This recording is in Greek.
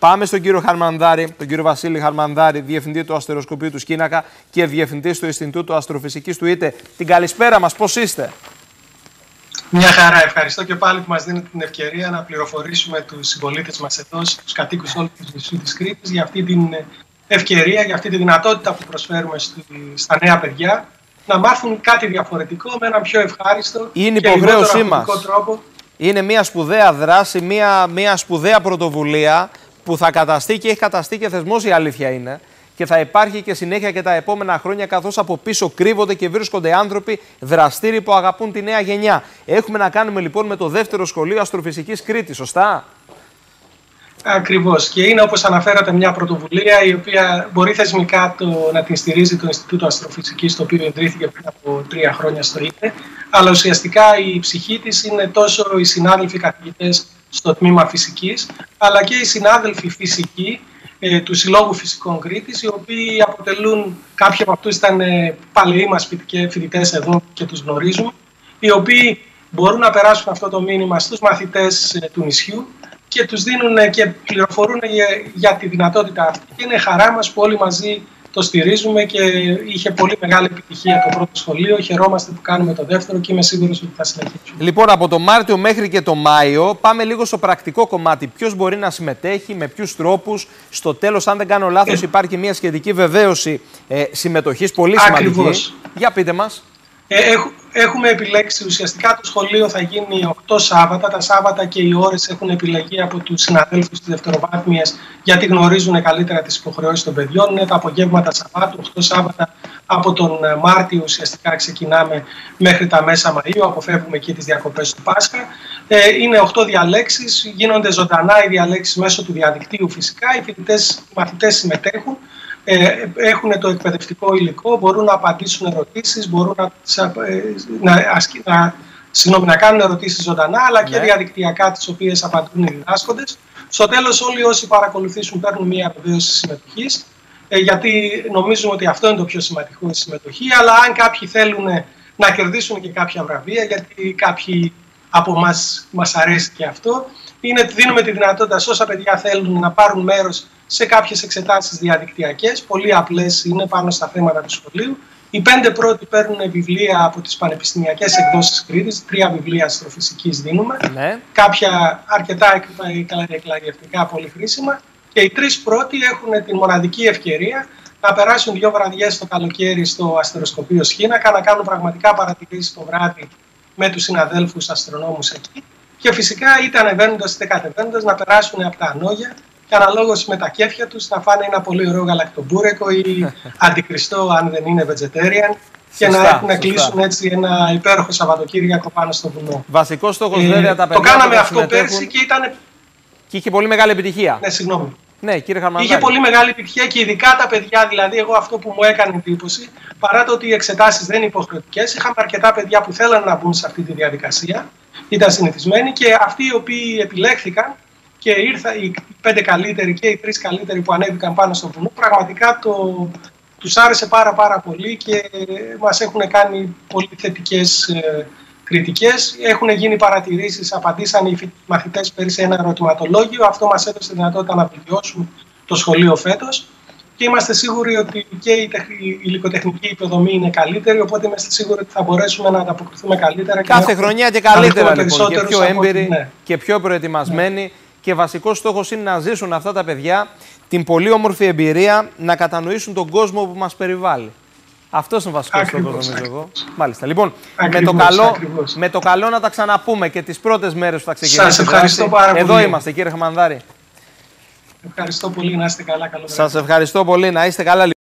Πάμε στον κύριο Χαρμανδάρη, τον κύριο Βασίλη Χαρμανδάρη, διευθυντή του Αστεροσκοπείου του Σκήνακα και διευθυντή του Ινστιτούτου Αστροφυσικής του ΙΤΕ. Την καλησπέρα μας, πώς είστε? Μια χαρά, ευχαριστώ και πάλι που μας δίνετε την ευκαιρία να πληροφορήσουμε τους συμπολίτες μας εδώ, τους κατοίκους όλου του νησιού της Κρήτης, για αυτή την ευκαιρία, για αυτή τη δυνατότητα που προσφέρουμε στα νέα παιδιά, να μάθουν κάτι διαφορετικό με έναν πιο ευχάριστο και λιγότερο αρνητικό τρόπο. Είναι μια σπουδαία δράση, μια σπουδαία πρωτοβουλία που θα καταστεί και έχει καταστεί και θεσμός, η αλήθεια είναι. Και θα υπάρχει και συνέχεια και τα επόμενα χρόνια, καθώς από πίσω κρύβονται και βρίσκονται άνθρωποι δραστήριοι που αγαπούν τη νέα γενιά. Έχουμε να κάνουμε λοιπόν με το δεύτερο σχολείο Αστροφυσικής Κρήτης, σωστά? Ακριβώς. Και είναι, όπως αναφέρατε, μια πρωτοβουλία η οποία μπορεί θεσμικά να την στηρίζει το Ινστιτούτο Αστροφυσικής, το οποίο ιδρύθηκε πριν από 3 χρόνια στο ΙΤΕ. Αλλά ουσιαστικά η ψυχή της είναι τόσο οι συνάδελφοι καθηγητές στο τμήμα φυσικής, αλλά και οι συνάδελφοι φυσικοί του Συλλόγου Φυσικών Κρήτης, οι οποίοι αποτελούν, κάποιοι από αυτούς ήταν παλαιοί μας φοιτητές εδώ και τους γνωρίζουμε, οι οποίοι μπορούν να περάσουν αυτό το μήνυμα στους μαθητές του νησιού και τους δίνουν και πληροφορούν για τη δυνατότητα αυτή. Και είναι χαρά μας που όλοι μαζί το στηρίζουμε και είχε πολύ μεγάλη επιτυχία το πρώτο σχολείο. Χαιρόμαστε που κάνουμε το δεύτερο και είμαι σίγουρος ότι θα συνεχίσουμε. Λοιπόν, από το Μάρτιο μέχρι και το Μάιο, πάμε λίγο στο πρακτικό κομμάτι. Ποιος μπορεί να συμμετέχει, με ποιους τρόπους? Στο τέλος, αν δεν κάνω λάθος, υπάρχει μια σχετική βεβαίωση συμμετοχής, πολύ σημαντική. Ακριβώς. Για πείτε μας. Έχουμε επιλέξει, ουσιαστικά το σχολείο θα γίνει 8 Σάββατα. Τα Σάββατα και οι ώρες έχουν επιλεγεί από τους συναδέλφους της δευτεροβάθμιας, γιατί γνωρίζουν καλύτερα τις υποχρεώσεις των παιδιών. Είναι τα απογεύματα Σαββάτου, 8 Σάββατα από τον Μάρτιο ουσιαστικά ξεκινάμε μέχρι τα μέσα Μαΐου, αποφεύγουμε εκεί τις διακοπές του Πάσχα. Είναι 8 διαλέξεις, γίνονται ζωντανά οι διαλέξεις μέσω του διαδικτύου φυσικά. Οι μαθητές συμμετέχουν. Έχουν το εκπαιδευτικό υλικό, μπορούν να απαντήσουν ερωτήσεις, μπορούν να κάνουν ερωτήσεις ζωντανά, αλλά και διαδικτυακά, τις οποίες απαντούν οι διδάσκοντες. Στο τέλος, όλοι όσοι παρακολουθήσουν παίρνουν μια βεβαίωση συμμετοχής, γιατί νομίζουμε ότι αυτό είναι το πιο σημαντικό, η συμμετοχή. Αλλά αν κάποιοι θέλουν να κερδίσουν και κάποια βραβεία, γιατί κάποιοι από εμάς μας αρέσει και αυτό, δίνουμε τη δυνατότητα σε όσα παιδιά θέλουν να πάρουν μέρος σε κάποιες εξετάσεις διαδικτυακές, πολύ απλές, είναι πάνω στα θέματα του σχολείου. Οι 5 πρώτοι παίρνουν βιβλία από τις πανεπιστημιακές εκδόσεις Κρήτης, 3 βιβλία αστροφυσικής δίνουμε, κάποια αρκετά εκλαριευτικά, πολύ χρήσιμα. Και οι 3 πρώτοι έχουν την μοναδική ευκαιρία να περάσουν 2 βραδιές το καλοκαίρι στο Αστεροσκοπείο Σκήνακα, να κάνουν πραγματικά παρατηρήσεις το βράδυ με τους συναδέλφους αστρονόμους εκεί. Και φυσικά είτε ανεβαίνοντας είτε κατεβαίνοντας να περάσουν από τα ανώγια και αναλόγως με τα κέφια τους να φάνε ένα πολύ ωραίο γαλακτομπούρεκο ή αντικριστό αν δεν είναι vegetarian και να κλείσουν έτσι ένα υπέροχο Σαββατοκύριακο πάνω στο βουνό. Βασικός στόχος βέβαια τα παιδιά. Το κάναμε αυτό πέρσι και ήταν. Και είχε πολύ μεγάλη επιτυχία. Ναι, συγγνώμη. Ναι, κύριε Χαρμανδάρη. Είχε πολύ μεγάλη επιτυχία και ειδικά τα παιδιά, δηλαδή εγώ αυτό που μου έκανε εντύπωση, παρά το ότι οι εξετάσεις δεν είναι υποχρεωτικές, είχαμε αρκετά παιδιά που θέλαν να μπουν σε αυτή τη διαδικασία, ήταν συνηθισμένοι και αυτοί οι οποίοι επιλέχθηκαν και ήρθαν οι 5 καλύτεροι και οι 3 καλύτεροι που ανέβηκαν πάνω στο βουνό, πραγματικά τους άρεσε πάρα πολύ και μας έχουν κάνει πολύ θετικές κριτικές. Έχουν γίνει παρατηρήσεις, απαντήσαν οι μαθητές πέρυσι ένα ερωτηματολόγιο. Αυτό μας έδωσε τη δυνατότητα να βελτιώσουμε το σχολείο φέτος. Και είμαστε σίγουροι ότι και η υλικοτεχνική υποδομή είναι καλύτερη, οπότε είμαστε σίγουροι ότι θα μπορέσουμε να ανταποκριθούμε καλύτερα. Κάθε χρονιά και καλύτερα λοιπόν, και πιο έμπειροι και πιο προετοιμασμένοι. Και βασικός στόχος είναι να ζήσουν αυτά τα παιδιά την πολύ όμορφη εμπειρία, να κατανοήσουν τον κόσμο που μας περιβάλλει. Αυτός είναι ο βασικός στόχος, νομίζω εγώ. Μάλιστα. Λοιπόν, με το καλό να τα ξαναπούμε και τις πρώτες μέρες που θα ξεκινήσουμε. Σας ευχαριστώ πάρα πολύ. Εδώ είμαστε, κύριε Χαρμανδάρη. Ευχαριστώ πολύ, να είστε καλά. Σας ευχαριστώ πολύ, να είστε καλά.